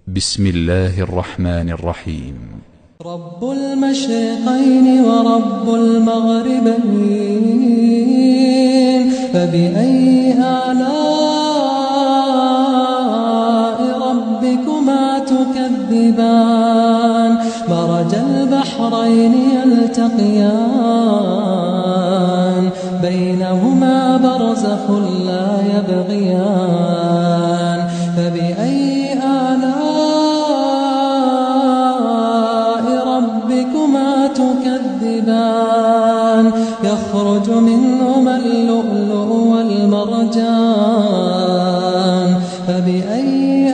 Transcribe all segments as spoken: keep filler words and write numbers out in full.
بسم الله الرحمن الرحيم. رب المشرقين ورب المغربين، فبأي آلاء ربكما تكذبان؟ مرج البحرين يلتقيان، بينهما برزخ لا يبغيان. فبأي آلاء ربكما تكذبان؟ يخرج منهما اللؤلؤ والمرجان. فبأي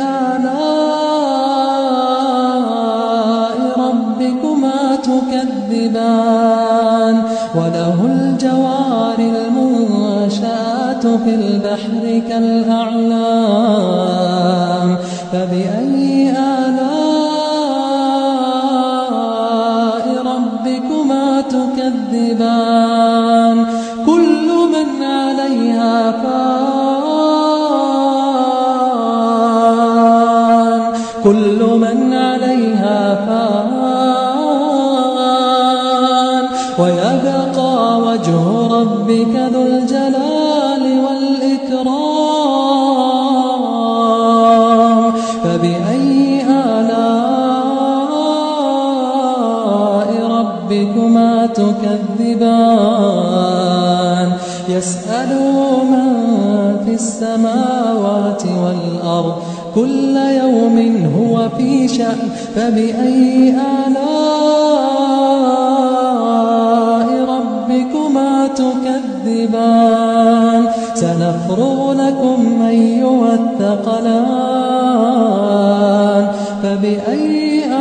آلاء ربكما تكذبان؟ وله الجوار المنشآت في البحر كالأعلام. فبأي آلاء ربكما تكذبان؟ كل من عليها فان، كل من عليها فان، ويبقى وجه ربك ذو الجلال والإكرام. فبأي آلاء ربكما تكذبان؟ يسأله من في السماوات والأرض، كل يوم هو في شأن. فبأي آلاء ربكما تكذبان؟ سنفرغ لكم أيها الثقلان. فبأي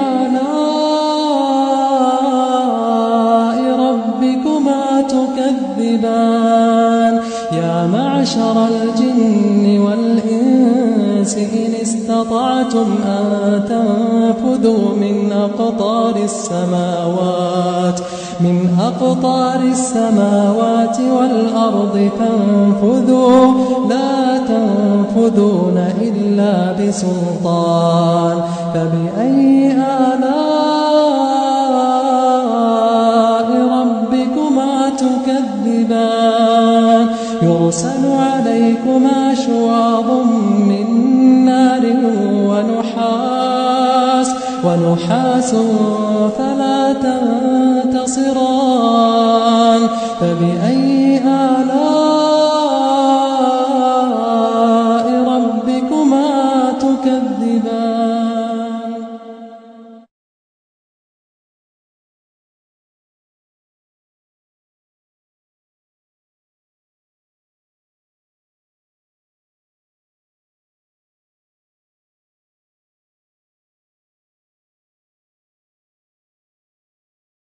آلاء ربكما تكذبان؟ يا معشر الجن والإنس إن استطعتم أن تنفذوا من أقطار السماوات من أقطار السماوات والأرض فانفذوا، لا تنفذون إلا بسلطان. فبأي آلاء ربكما تكذبان؟ يرسل عليكما شواظ من نار ونحاس ونحاس فلا تنتصران. فبأي آلاء ربكما تكذبان؟